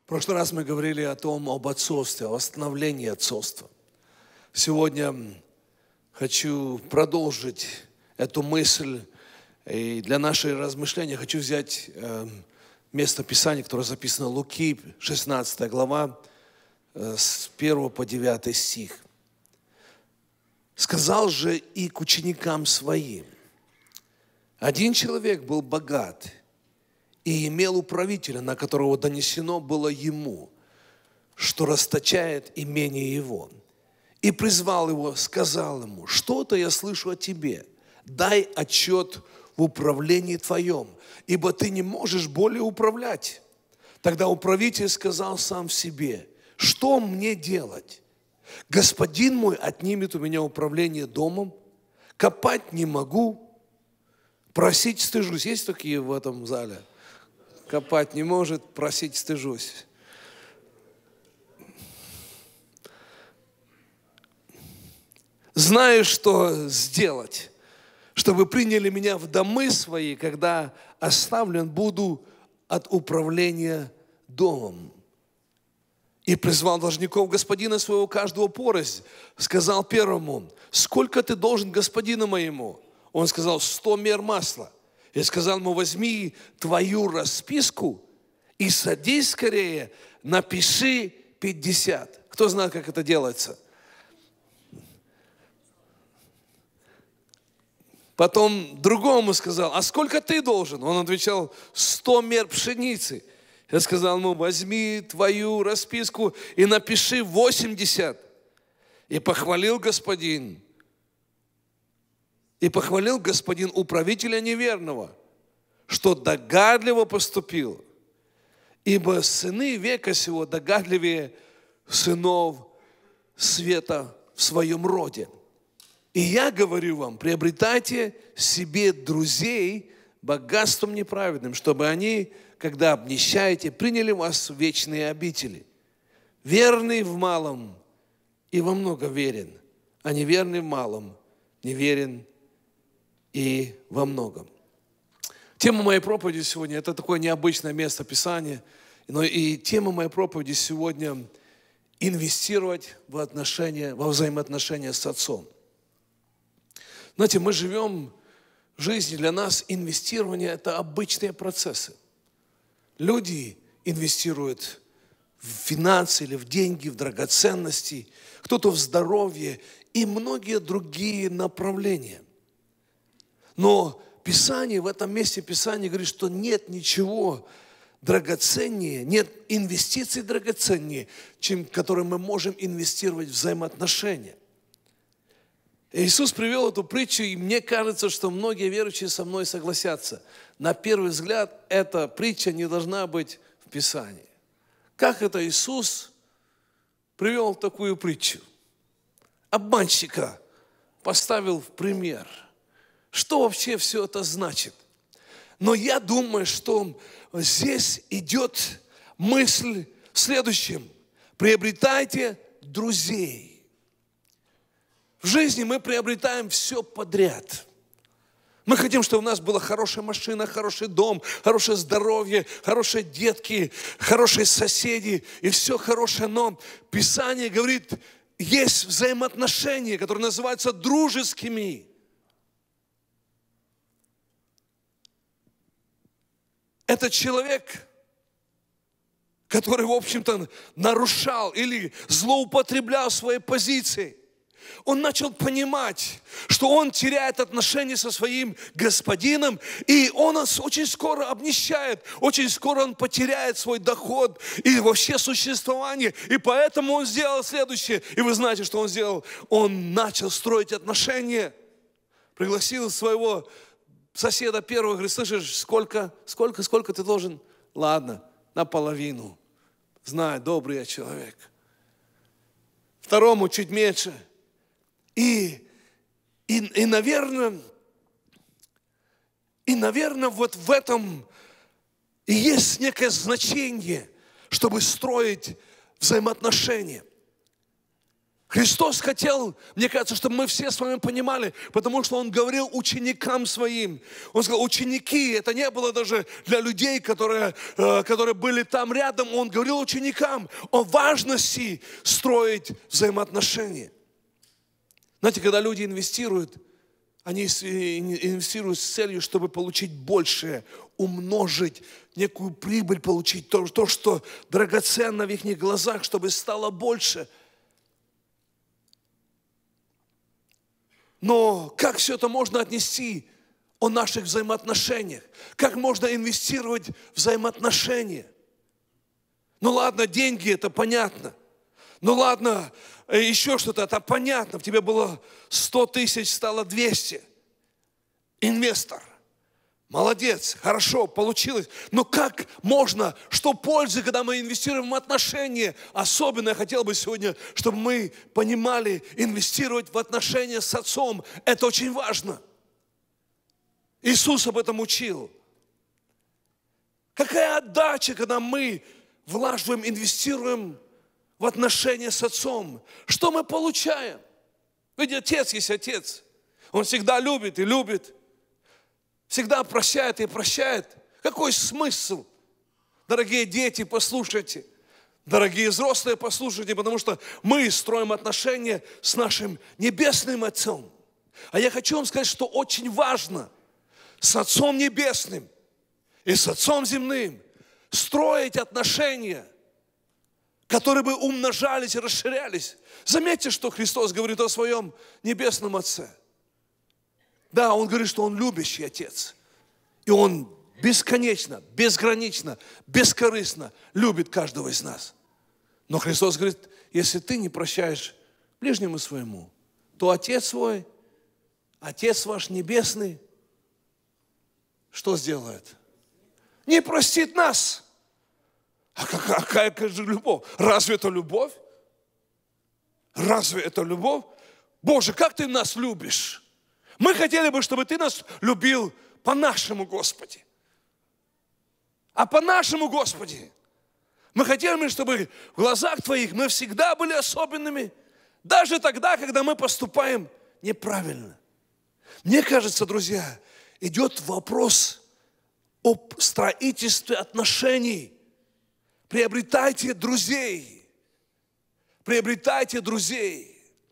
В прошлый раз мы говорили об отцовстве, о восстановлении отцовства. Сегодня хочу продолжить эту мысль, и для нашего размышления хочу взять место Писания, которое записано в Луки, 16 глава, с 1 по 9 стих. «Сказал же и к ученикам своим: один человек был богат и имел управителя, на которого донесено было ему, что расточает имение его. И призвал его, сказал ему: что-то я слышу о тебе, дай отчет в управлении твоем, ибо ты не можешь более управлять. Тогда управитель сказал сам в себе: что мне делать? Господин мой отнимет у меня управление домом, копать не могу, просить стыжусь». Есть такие в этом зале? Копать не может, просить стыжусь. «Знаю, что сделать, чтобы приняли меня в домы свои, когда оставлен буду от управления домом. И призвал должников господина своего каждого порознь. Сказал первому: сколько ты должен господину моему? Он сказал: 100 мер масла. И сказал ему: возьми твою расписку и садись скорее, напиши 50. Кто знает, как это делается? Потом другому сказал: а сколько ты должен? Он отвечал: 100 мер пшеницы. Я сказал ему: возьми твою расписку и напиши 80. И похвалил господин управителя неверного, что догадливо поступил. Ибо сыны века сего догадливее сынов света в своем роде. И я говорю вам: приобретайте себе друзей богатством неправедным, чтобы они, когда обнищаете, приняли вас в вечные обители. Верный в малом и во много верен, а неверный в малом неверен и во многом». Тема моей проповеди сегодня – это такое необычное место Писания, но и тема моей проповеди сегодня – инвестировать во взаимоотношения с Отцом. Знаете, мы живем в жизни, для нас инвестирование – это обычные процессы. Люди инвестируют в финансы или в деньги, в драгоценности, кто-то в здоровье и многие другие направления. Но Писание, в этом месте Писание говорит, что нет ничего драгоценнее, нет инвестиций драгоценнее, которые мы можем инвестировать в взаимоотношения. Иисус привел эту притчу, и мне кажется, что многие верующие со мной согласятся. На первый взгляд, эта притча не должна быть в Писании. Как это Иисус привел такую притчу? Обманщика поставил в пример. Что вообще все это значит? Но я думаю, что здесь идет мысль в следующем. Приобретайте друзей. В жизни мы приобретаем все подряд. Мы хотим, чтобы у нас была хорошая машина, хороший дом, хорошее здоровье, хорошие детки, хорошие соседи и все хорошее. Но Писание говорит, есть взаимоотношения, которые называются дружескими. Это человек, который, в общем-то, нарушал или злоупотреблял своей позицией. Он начал понимать, что он теряет отношения со своим господином, и он очень скоро обнищает, очень скоро он потеряет свой доход и вообще существование. И поэтому он сделал следующее. И вы знаете, что он сделал? Он начал строить отношения, пригласил своего соседа первого, говорит: слышишь, сколько ты должен? Ладно, наполовину. Знаю, добрый я человек. Второму чуть меньше. И наверное, вот в этом и есть некое значение, чтобы строить взаимоотношения. Христос хотел, мне кажется, чтобы мы все с вами понимали, потому что Он говорил ученикам Своим. Он сказал, ученики, это не было даже для людей, которые были там рядом. Он говорил ученикам о важности строить взаимоотношения. Знаете, когда люди инвестируют, они инвестируют с целью, чтобы получить большее, умножить, некую прибыль получить, то, что драгоценно в их глазах, чтобы стало больше. Но как все это можно отнести о наших взаимоотношениях? Как можно инвестировать в взаимоотношения? Ну ладно, деньги, это понятно. Ну ладно, еще что-то, это понятно. В тебе было 100 тысяч, стало 200. Инвестор. Молодец, хорошо, получилось. Но как можно, что пользы, когда мы инвестируем в отношения? Особенно я хотел бы сегодня, чтобы мы понимали, инвестировать в отношения с Отцом. Это очень важно. Иисус об этом учил. Какая отдача, когда мы влаживаем, инвестируем в отношения с Отцом. Что мы получаем? Ведь Отец есть Отец. Он всегда любит и любит. Всегда прощает и прощает. Какой смысл? Дорогие дети, послушайте. Дорогие взрослые, послушайте, потому что мы строим отношения с нашим небесным Отцом. А я хочу вам сказать, что очень важно с Отцом Небесным и с Отцом Земным строить отношения, которые бы умножались и расширялись. Заметьте, что Христос говорит о своем небесном Отце. Да, Он говорит, что Он любящий Отец. И Он бесконечно, безгранично, бескорыстно любит каждого из нас. Но Христос говорит, если ты не прощаешь ближнему своему, то Отец свой, Отец ваш Небесный, что сделает? Не простит нас. А какая же любовь? Разве это любовь? Разве это любовь? Боже, как ты нас любишь? Мы хотели бы, чтобы ты нас любил по-нашему, Господи. А по-нашему, Господи, мы хотели бы, чтобы в глазах Твоих мы всегда были особенными, даже тогда, когда мы поступаем неправильно. Мне кажется, друзья, идет вопрос об строительстве отношений. Приобретайте друзей. Приобретайте друзей.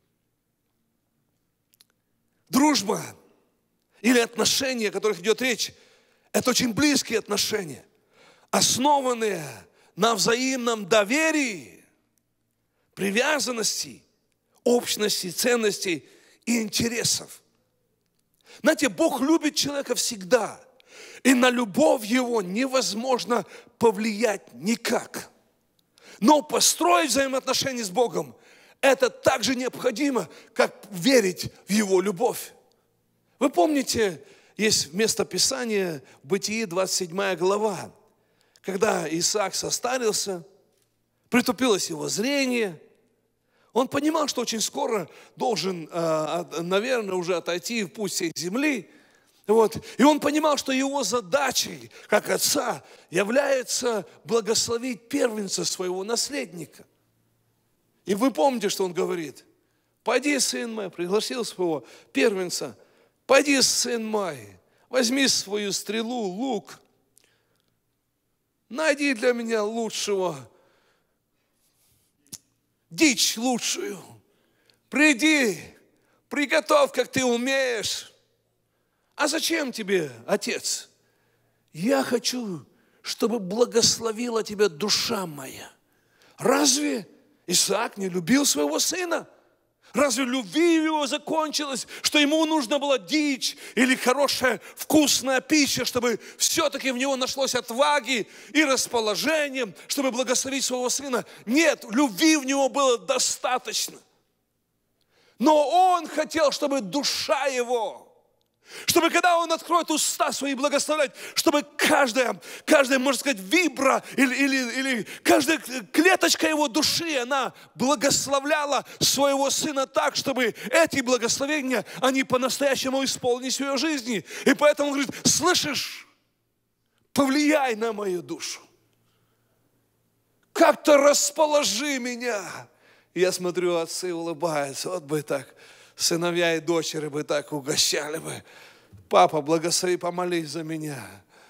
Дружба или отношения, о которых идет речь, это очень близкие отношения, основанные на взаимном доверии, привязанности, общности, ценностей и интересов. Знаете, Бог любит человека всегда, и на любовь его невозможно повлиять никак. Но построить взаимоотношения с Богом это так же необходимо, как верить в Его любовь. Вы помните, есть место Писания в Бытии 27 глава, когда Исаак состарился, притупилось его зрение, он понимал, что очень скоро должен, наверное, уже отойти в путь всей земли. Вот. И он понимал, что его задачей, как отца, является благословить первенца своего наследника. И вы помните, что он говорит? Пойди, сын мой, пригласил своего первенца, пойди, сын мой, возьми свою стрелу, лук, найди для меня лучшего, дичь лучшую, приди, приготовь, как ты умеешь. А зачем тебе, отец? Я хочу, чтобы благословила тебя душа моя. Разве Исаак не любил своего сына? Разве любви его закончилась, что ему нужна была дичь или хорошая вкусная пища, чтобы все-таки в него нашлось отваги и расположение, чтобы благословить своего сына? Нет, любви в него было достаточно. Но он хотел, чтобы душа его, чтобы когда он откроет уста свои благословлять, чтобы каждая, можно сказать, вибра или каждая клеточка его души, она благословляла своего сына так, чтобы эти благословения, они по-настоящему исполнились в ее жизни. И поэтому он говорит, слышишь, повлияй на мою душу. Как-то расположи меня. И я смотрю, отцы улыбаются. Вот бы так, сыновья и дочери бы так угощали бы. Папа, благослови, помолись за меня.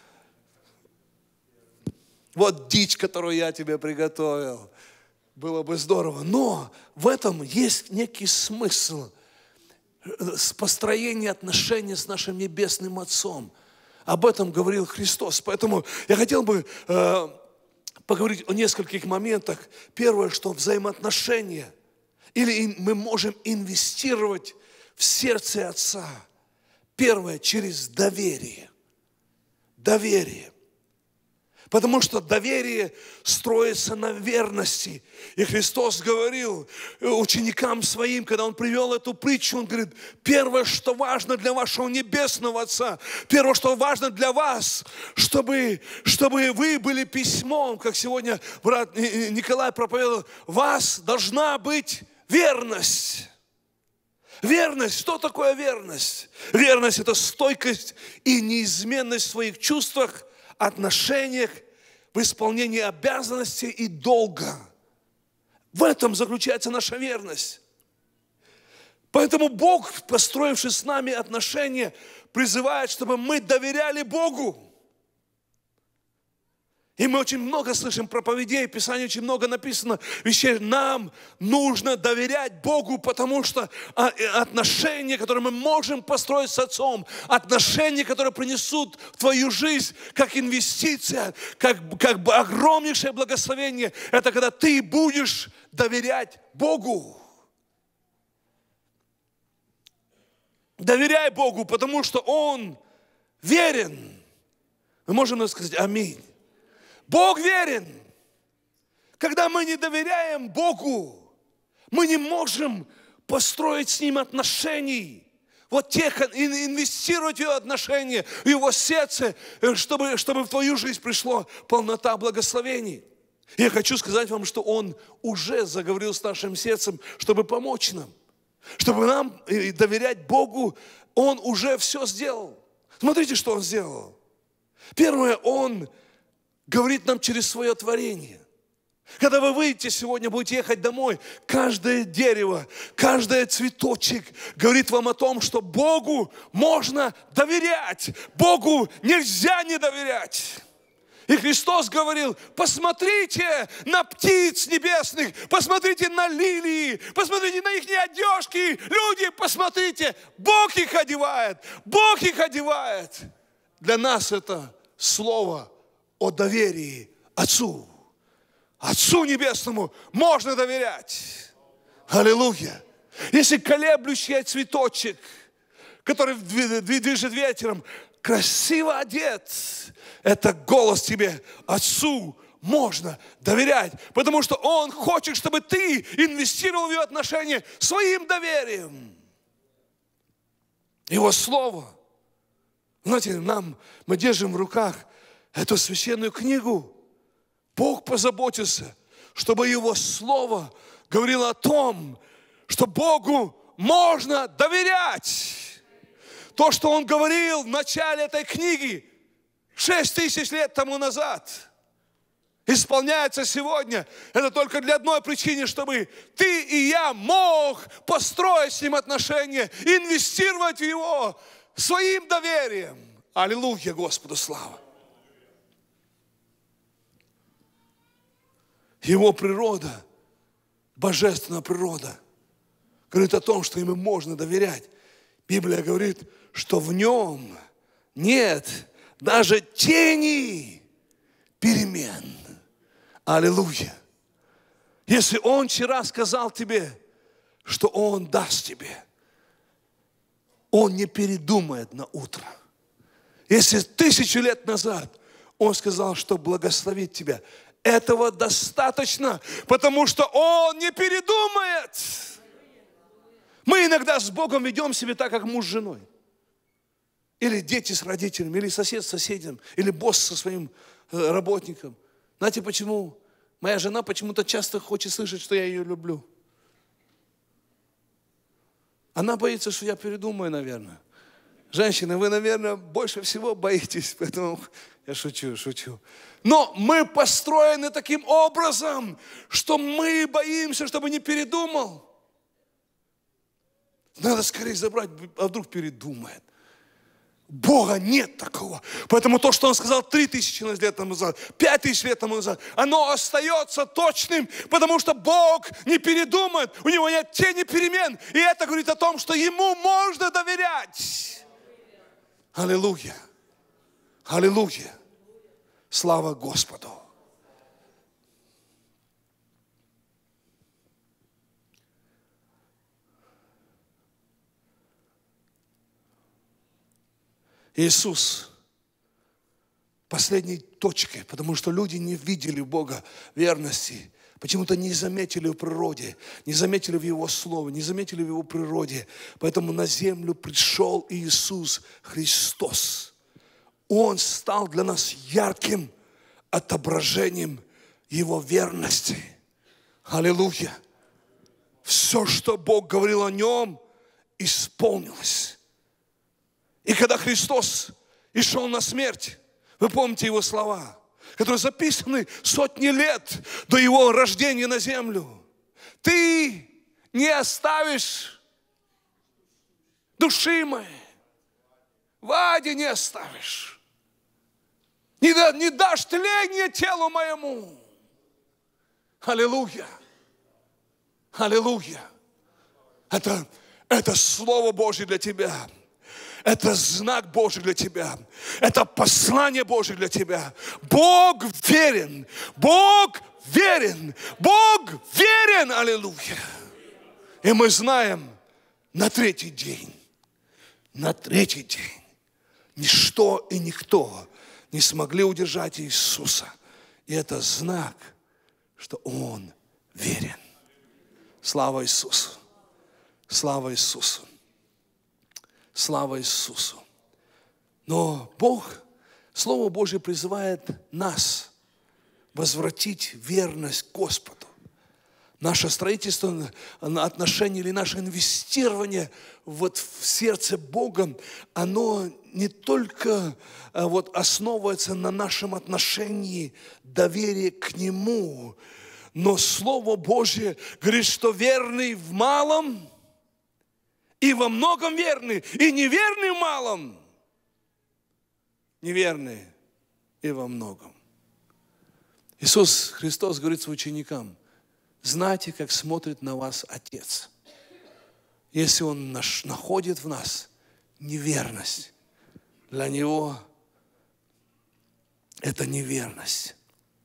Вот дичь, которую я тебе приготовил. Было бы здорово. Но в этом есть некий смысл построения отношений с нашим Небесным Отцом. Об этом говорил Христос. Поэтому я хотел бы поговорить о нескольких моментах. Первое, что взаимоотношения. Или мы можем инвестировать в сердце Отца. Первое, через доверие. Доверие. Потому что доверие строится на верности. И Христос говорил ученикам своим, когда Он привел эту притчу, Он говорит, первое, что важно для вашего Небесного Отца, первое, что важно для вас, чтобы вы были письмом, как сегодня брат Николай проповедовал, у вас должна быть верность. Верность. Что такое верность? Верность – это стойкость и неизменность в своих чувствах, отношениях, в исполнении обязанностей и долга. В этом заключается наша верность. Поэтому Бог, построивший с нами отношения, призывает, чтобы мы доверяли Богу. И мы очень много слышим проповедей, в Писании очень много написано вещей. Нам нужно доверять Богу, потому что отношения, которые мы можем построить с Отцом, отношения, которые принесут в твою жизнь, как инвестиция, как огромнейшее благословение, это когда ты будешь доверять Богу. Доверяй Богу, потому что Он верен. Мы можем сказать аминь. Бог верен. Когда мы не доверяем Богу, мы не можем построить с Ним отношений. Вот тех, инвестировать в Его отношения, в Его сердце, чтобы в твою жизнь пришло полнота благословений. И я хочу сказать вам, что Он уже заговорил с нашим сердцем, чтобы помочь нам. Чтобы нам доверять Богу, Он уже все сделал. Смотрите, что Он сделал. Первое, Он говорит нам через свое творение. Когда вы выйдете сегодня, будете ехать домой, каждое дерево, каждый цветочек говорит вам о том, что Богу можно доверять. Богу нельзя не доверять. И Христос говорил, посмотрите на птиц небесных, посмотрите на лилии, посмотрите на их одежки. Люди, посмотрите, Бог их одевает, Бог их одевает. Для нас это слово о доверии Отцу. Отцу Небесному можно доверять. Аллилуйя. Если колеблющий цветочек, который движет ветером, красиво одет, это голос тебе, Отцу можно доверять, потому что Он хочет, чтобы ты инвестировал в Его отношения своим доверием. Его Слово. Знаете, мы держим в руках эту священную книгу. Бог позаботился, чтобы Его Слово говорило о том, что Богу можно доверять. То, что Он говорил в начале этой книги 6000 лет тому назад, исполняется сегодня. Это только для одной причины, чтобы ты и я мог построить с Ним отношения, инвестировать в Его своим доверием. Аллилуйя, Господу слава. Его природа, божественная природа, говорит о том, что Ему можно доверять. Библия говорит, что в Нем нет даже тени перемен. Аллилуйя. Если Он вчера сказал тебе, что Он даст тебе, Он не передумает на утро. Если 1000 лет назад Он сказал, что благословит тебя, этого достаточно, потому что Он не передумает. Мы иногда с Богом ведем себя так, как муж с женой. Или дети с родителями, или сосед с соседом, или босс со своим работником. Знаете почему? Моя жена почему-то часто хочет слышать, что я ее люблю. Она боится, что я передумаю, наверное. Женщины, вы, наверное, больше всего боитесь, поэтому я шучу. Но мы построены таким образом, что мы боимся, чтобы не передумал. Надо скорее забрать, а вдруг передумает. Бога нет такого. Поэтому то, что Он сказал 3000 лет назад, 5000 лет назад, оно остается точным, потому что Бог не передумает, у Него нет тени перемен. И это говорит о том, что Ему можно доверять. Аллилуйя. Аллилуйя. Слава Господу. Иисус последней точкой, потому что люди не видели в Бога верности, почему-то не заметили в природе, не заметили в Его Слове, не заметили в Его природе. Поэтому на землю пришел Иисус Христос. Он стал для нас ярким отображением Его верности. Аллилуйя! Все, что Бог говорил о Нем, исполнилось. И когда Христос и шел на смерть, вы помните Его слова, которые записаны сотни лет до Его рождения на землю. Ты не оставишь души моей, в аде не оставишь, не дашь тления телу моему. Аллилуйя! Аллилуйя! Это Слово Божье для тебя. Это знак Божий для тебя. Это послание Божие для тебя. Бог верен. Бог верен. Бог верен. Аллилуйя. И мы знаем, на третий день, ничто и никто не смогли удержать Иисуса. И это знак, что Он верен. Слава Иисусу. Слава Иисусу. Слава Иисусу. Но Бог, Слово Божье призывает нас возвратить верность Господу. Наше строительство отношений или наше инвестирование в сердце Бога, оно не только основывается на нашем отношении доверия к Нему, но Слово Божье говорит, что верный в малом и во многом верный, и неверный в малом, неверный и во многом. Иисус Христос говорит своим ученикам: знайте, как смотрит на вас Отец. Если Он находит в нас неверность, для Него это неверность.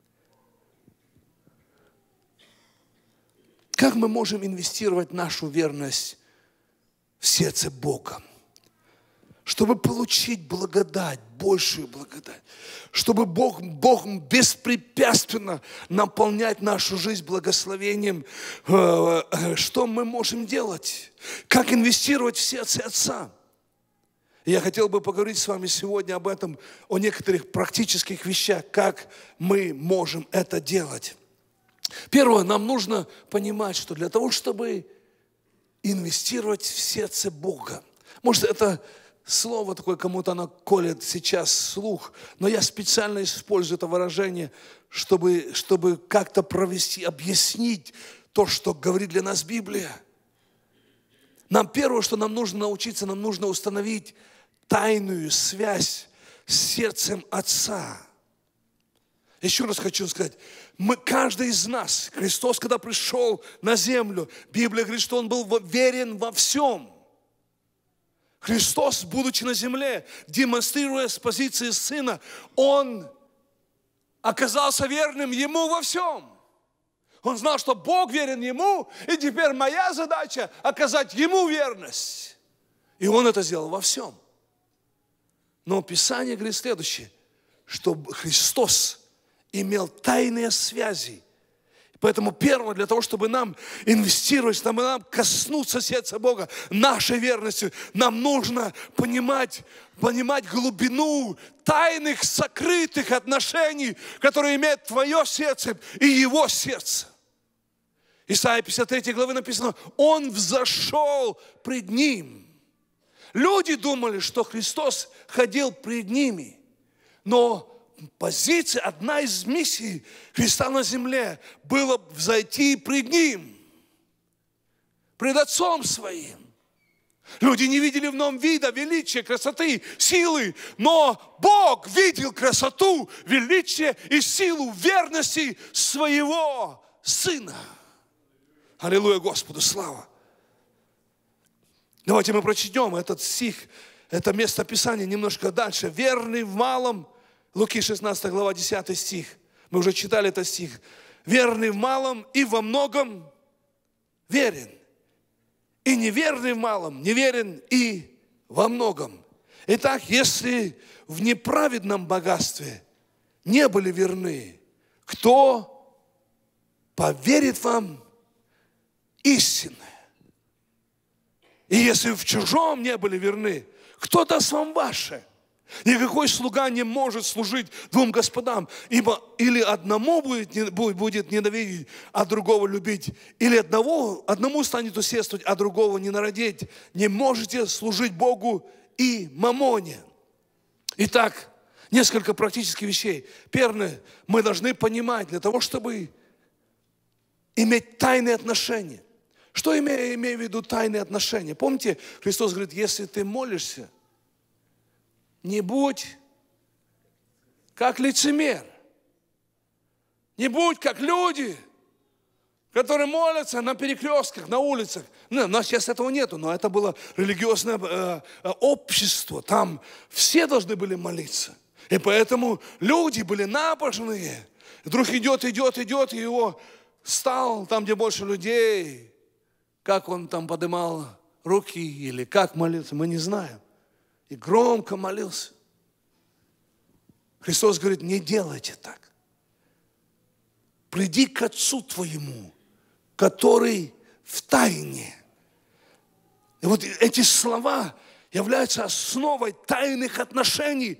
Как мы можем инвестировать нашу верность в сердце Бога, чтобы получить благодать, большую благодать, чтобы Бог беспрепятственно наполнять нашу жизнь благословением? Что мы можем делать? Как инвестировать в сердце Отца? Я хотел бы поговорить с вами сегодня об этом, о некоторых практических вещах, как мы можем это делать. Первое, нам нужно понимать, что для того, чтобы инвестировать в сердце Бога. Может, это слово такое, кому-то оно колет сейчас слух, но я специально использую это выражение, чтобы как-то объяснить то, что говорит для нас Библия. Первое, что нам нужно научиться, нам нужно установить тайную связь с сердцем Отца. Еще раз хочу сказать, каждый из нас, Христос, когда пришел на землю, Библия говорит, что Он был верен во всем. Христос, будучи на земле, демонстрируя с позиции Сына, Он оказался верным Ему во всем. Он знал, что Бог верен Ему, и теперь моя задача оказать Ему верность. И Он это сделал во всем. Но Писание говорит следующее, что Христос имел тайные связи. Поэтому первое, для того, чтобы нам инвестировать, чтобы нам коснуться сердца Бога, нашей верностью, нам нужно понимать глубину тайных, сокрытых отношений, которые имеет твое сердце и Его сердце. Исайя 53 главы написано: Он взошел пред Ним. Люди думали, что Христос ходил пред ними. Но позиция, одна из миссий Христа на земле была взойти пред Ним, пред Отцом Своим. Люди не видели в нем вида, величия, красоты, силы, но Бог видел красоту, величие и силу верности Своего Сына. Аллилуйя, Господу слава. Давайте мы прочтем этот стих, это место Писания немножко дальше. Верный в малом, Луки 16 глава 10 стих. Мы уже читали этот стих. Верный в малом и во многом верен. И неверный в малом, неверен и во многом. Итак, если в неправедном богатстве не были верны, кто поверит вам истинное? И если в чужом не были верны, кто даст вам ваше? Никакой слуга не может служить двум господам, ибо или одному будет ненавидеть, а другого любить, или одному станет усердствовать, а другого ненавидеть. Не можете служить Богу и мамоне. Итак, несколько практических вещей. Первое, мы должны понимать, для того, чтобы иметь тайные отношения. Что имею в виду тайные отношения? Помните, Христос говорит, если ты молишься, не будь как лицемер. Не будь как люди, которые молятся на перекрестках, на улицах. У нас сейчас этого нету, но это было религиозное общество. Там все должны были молиться. И поэтому люди были набожные. Вдруг идет, и его стал там, где больше людей. Как он там поднимал руки или как молился, мы не знаем. И громко молился. Христос говорит, не делайте так. Приди к Отцу твоему, который в тайне. И вот эти слова являются основой тайных отношений.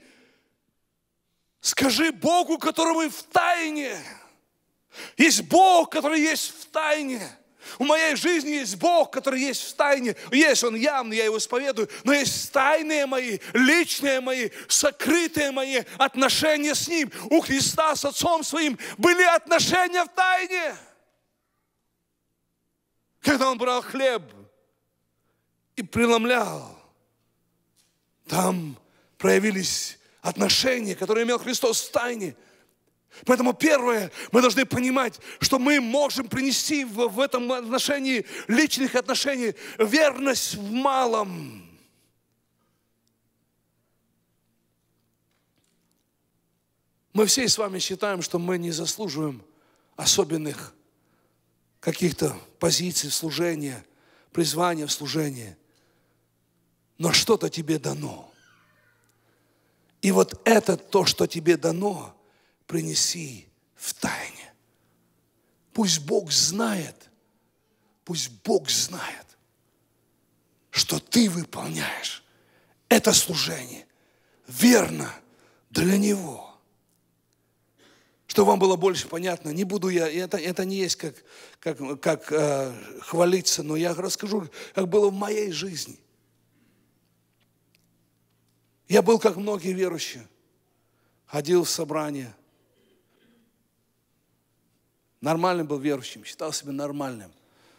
Скажи Богу, которому в тайне. Есть Бог, который есть в тайне. У моей жизни есть Бог, который есть в тайне. Есть Он явный, я Его исповедую. Но есть тайные мои, личные мои, сокрытые мои отношения с Ним. У Христа с Отцом Своим были отношения в тайне. Когда Он брал хлеб и преломлял, там проявились отношения, которые имел Христос в тайне. Поэтому первое, мы должны понимать, что мы можем принести в этом отношении, личных отношений, верность в малом. Мы все с вами считаем, что мы не заслуживаем особенных каких-то позиций в служении, призвания в служении. Но что-то тебе дано. И вот это то, что тебе дано, принеси в тайне. Пусть Бог знает, что ты выполняешь это служение верно для Него. Чтобы вам было больше понятно, не буду я, это не есть как хвалиться, но я расскажу, как было в моей жизни. Я был, как многие верующие, ходил в собрания. Нормальным был верующим, считал себя нормальным.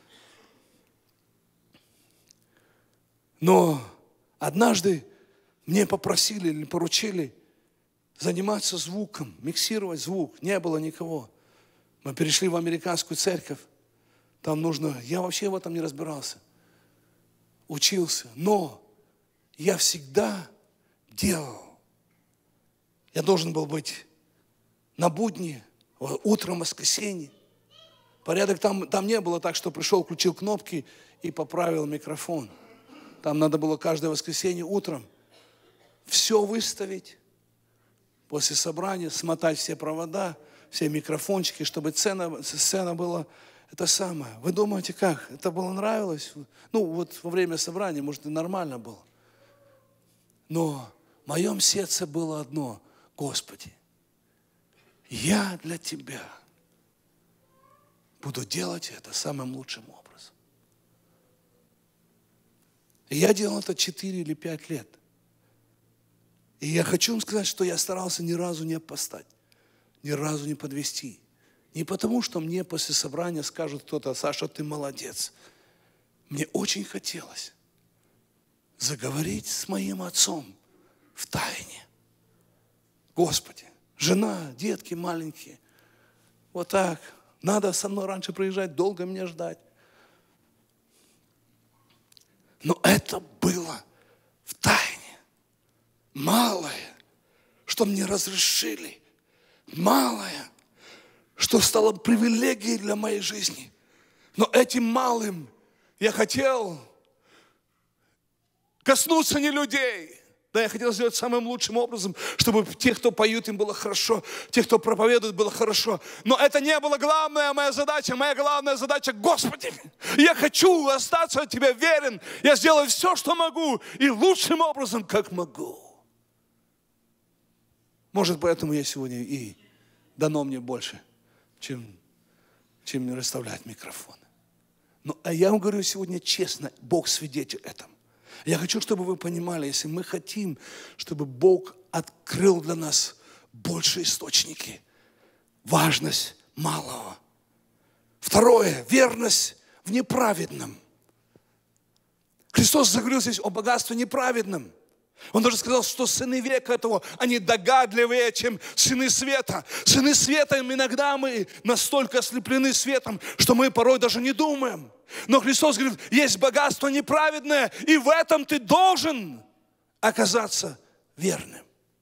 Но однажды мне попросили или поручили заниматься звуком, миксировать звук. Не было никого. Мы перешли в американскую церковь. Там нужно, я вообще в этом не разбирался. Учился. Но я всегда делал. Я должен был быть на будни, утром воскресенье. Порядок там не было так, что пришел, включил кнопки и поправил микрофон. Там надо было каждое воскресенье утром все выставить, после собрания смотать все провода, все микрофончики, чтобы сцена была это самое. Вы думаете, как? Это было нравилось? Вот во время собрания, может, и нормально было. Но в моем сердце было одно: Господи, я для Тебя буду делать это самым лучшим образом. И я делал это 4 или 5 лет. И я хочу вам сказать, что я старался ни разу не опоздать, ни разу не подвести. Не потому, что мне после собрания скажут кто-то: Саша, ты молодец. Мне очень хотелось заговорить с моим отцом в тайне. Господи, жена, детки маленькие, вот так, надо со мной раньше приезжать, долго мне ждать. Но это было в тайне. Малое, что мне разрешили. Малое, что стало привилегией для моей жизни. Но этим малым я хотел коснуться не людей. Да, я хотел сделать самым лучшим образом, чтобы тех, кто поют, им было хорошо, тех, кто проповедует, было хорошо. Но это не была главная моя задача. Моя главная задача: Господи, я хочу остаться Тебе верен. Я сделаю все, что могу, и лучшим образом, как могу. Может, поэтому я сегодня и дано мне больше, чем расставлять микрофоны. Но я вам говорю сегодня честно, Бог свидетель этому. Я хочу, чтобы вы понимали, если мы хотим, чтобы Бог открыл для нас больше источники, важность малого. Второе, верность в неправедном. Христос заговорил здесь о богатстве неправедном. Он даже сказал, что сыны века этого, они догадливее, чем сыны света. Сыны света, иногда мы настолько ослеплены светом, что мы порой даже не думаем. Но Христос говорит, есть богатство неправедное, и в этом ты должен оказаться верным.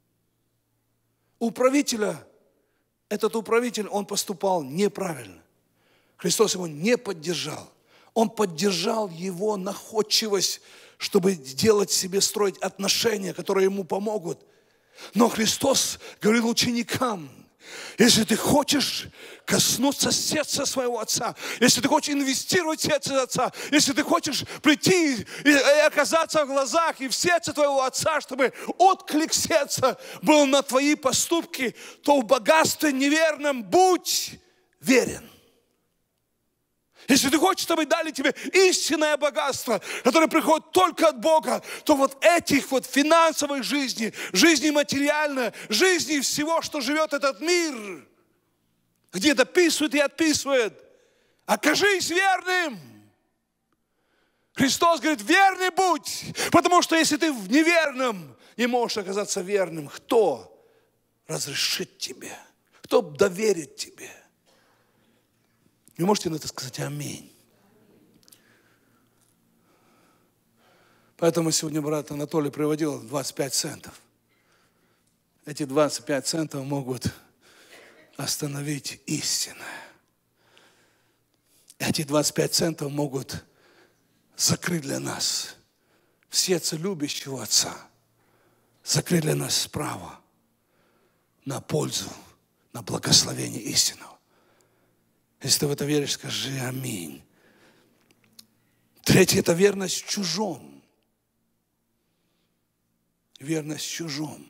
Этот управитель, он поступал неправильно. Христос его не поддержал. Он поддержал его находчивость, чтобы сделать себе, строить отношения, которые ему помогут. Но Христос говорил ученикам: если ты хочешь коснуться сердца своего Отца, если ты хочешь инвестировать в сердце Отца, если ты хочешь прийти и оказаться в глазах и в сердце твоего Отца, чтобы отклик сердца был на твои поступки, то в богатстве неверном будь верен. Если ты хочешь, чтобы дали тебе истинное богатство, которое приходит только от Бога, то вот этих вот финансовых жизней, жизни материальной, жизни всего, что живет этот мир, где дописывает и отписывает, окажись верным. Христос говорит, верный будь, потому что если ты в неверном не можешь оказаться верным, кто разрешит тебе? Кто доверит тебе? Вы можете на это сказать аминь. Поэтому сегодня брат Анатолий приводил 25 центов. Эти 25 центов могут остановить истинное. Эти 25 центов могут закрыть для нас в сердце любящего Отца, закрыть для нас право на пользу, на благословение истинного. Если ты в это веришь, скажи аминь. Третье – это верность в чужом. Верность в чужом.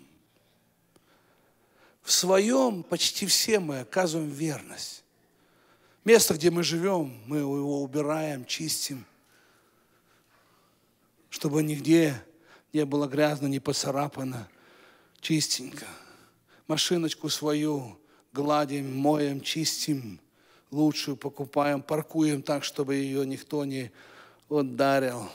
В своем почти все мы оказываем верность. Место, где мы живем, мы его убираем, чистим, чтобы нигде не было грязно, не поцарапано, чистенько. Машиночку свою гладим, моем, чистим, лучшую покупаем, паркуем так, чтобы ее никто не ударил.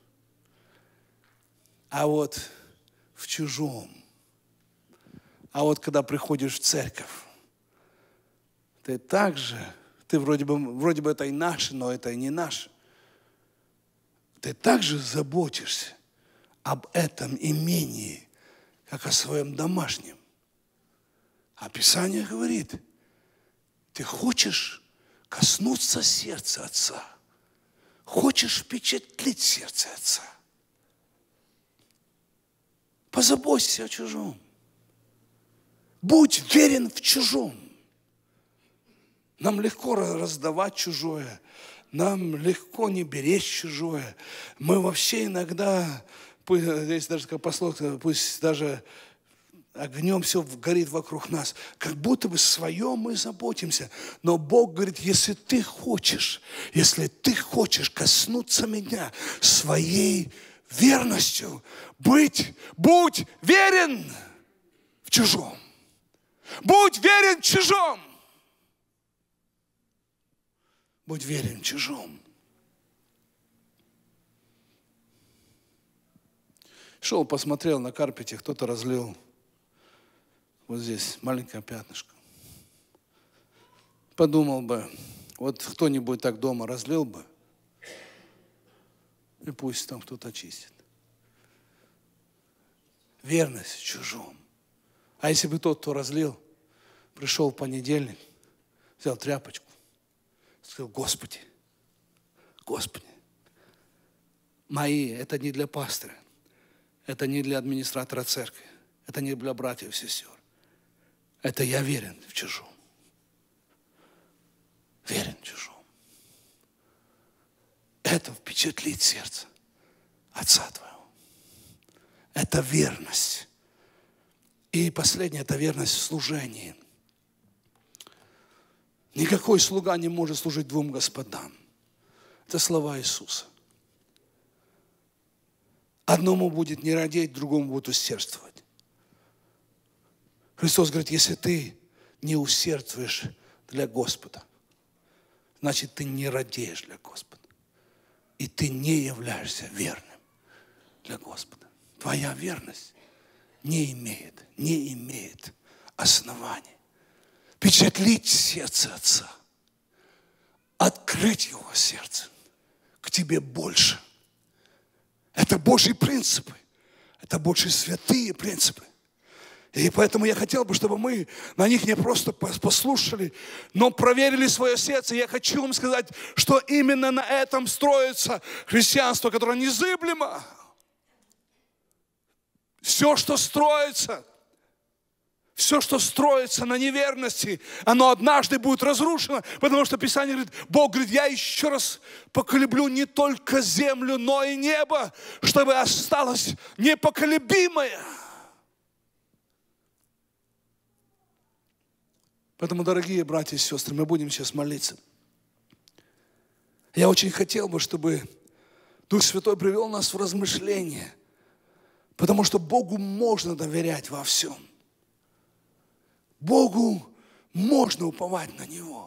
А вот в чужом, а вот когда приходишь в церковь, ты вроде бы это и наше, но это и не наше. Ты также заботишься об этом имении, как о своем домашнем. А Писание говорит, ты хочешь коснуться сердца Отца, хочешь впечатлить сердце Отца. Позаботься о чужом. Будь верен в чужом. Нам легко раздавать чужое, нам легко не беречь чужое. Мы вообще иногда, здесь даже такая пословица, пусть даже огнем все горит вокруг нас, как будто бы своем мы заботимся. Но Бог говорит, если ты хочешь коснуться меня своей верностью будь верен в чужом. Будь верен в чужом. Будь верен в чужом. Шел, посмотрел на карпете, кто-то разлил вот здесь маленькое пятнышко. Подумал бы, вот кто-нибудь так дома разлил бы, и пусть там кто-то чистит. Верность в чужом. А если бы тот, кто разлил, пришел в понедельник, взял тряпочку, сказал: Господи, Господи, мои, это не для пастыря, это не для администратора церкви, это не для братьев и сестер. Это я верен в чужом. Верен в чужом. Это впечатлит сердце Отца твоего. Это верность. И последнее, это верность в служении. Никакой слуга не может служить двум господам. Это слова Иисуса. Одному будет не радеть, другому будет усердствовать. Христос говорит, если ты не усердствуешь для Господа, значит, ты не радеешь для Господа. И ты не являешься верным для Господа. Твоя верность не имеет оснований. Впечатлить сердце Отца. Открыть Его сердце к тебе больше. Это Божьи принципы. Это Божьи святые принципы. И поэтому я хотел бы, чтобы мы на них не просто послушали, но проверили свое сердце. Я хочу вам сказать, что именно на этом строится христианство, которое незыблемо. Все, что строится на неверности, оно однажды будет разрушено, потому что Писание говорит, Бог говорит, я еще раз поколеблю не только землю, но и небо, чтобы осталось непоколебимое. Поэтому, дорогие братья и сестры, мы будем сейчас молиться. Я очень хотел бы, чтобы Дух Святой привел нас в размышление, потому что Богу можно доверять во всем. Богу можно уповать на Него.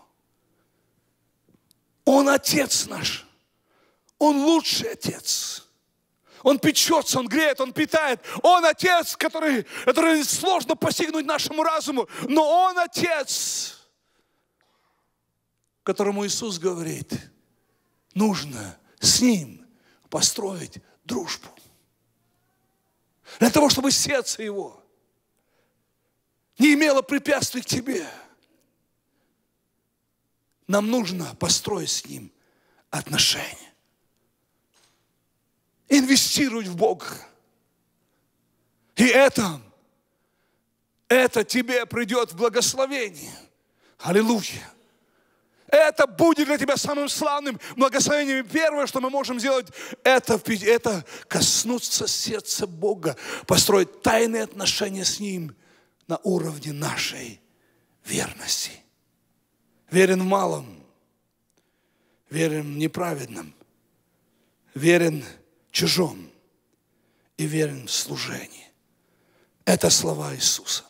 Он Отец наш. Он лучший Отец. Он печется, Он греет, Он питает. Он Отец, который сложно постигнуть нашему разуму. Но Он Отец, которому Иисус говорит, нужно с Ним построить дружбу. Для того, чтобы сердце Его не имело препятствий к тебе. Нам нужно построить с Ним отношения. Инвестировать в Бога. И это тебе придет в благословение. Аллилуйя. Это будет для тебя самым славным благословением. И первое, что мы можем сделать, это коснуться сердца Бога, построить тайные отношения с Ним на уровне нашей верности. Верен в малом, верен в неправедном, верен в чужом и верен в служении. Это слова Иисуса.